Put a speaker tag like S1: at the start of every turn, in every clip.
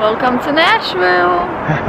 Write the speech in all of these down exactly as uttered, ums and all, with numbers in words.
S1: Welcome to Nashville!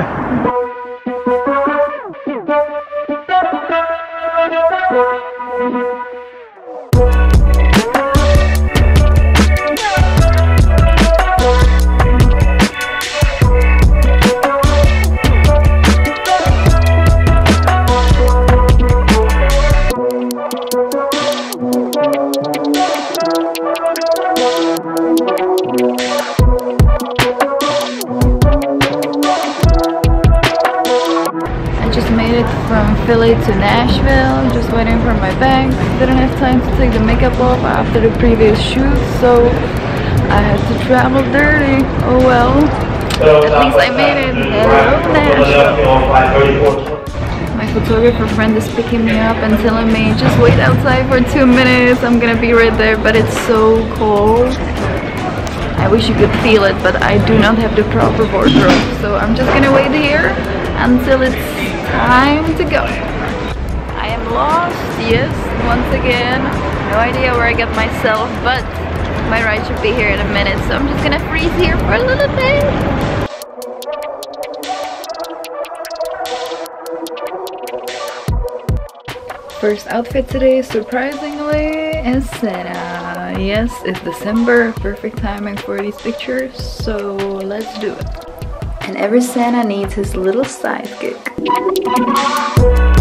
S1: From Philly to Nashville, just waiting for my bag. Didn't have time to take the makeup off after the previous shoot, so I had to travel dirty. Oh well, at least I made it. Hello Nashville. My photographer friend is picking me up and telling me just wait outside for two minutes, I'm gonna be right there, but it's so cold. I wish you could feel it, but I do not have the proper wardrobe, so I'm just gonna wait here until it's time to go. I am lost, yes, once again. No idea where I got myself, but my ride should be here in a minute, so I'm just gonna freeze here for a little bit. First outfit today, surprisingly, is Santa. Yes, it's December, perfect timing for these pictures, so let's do it. And every Santa needs his little sidekick.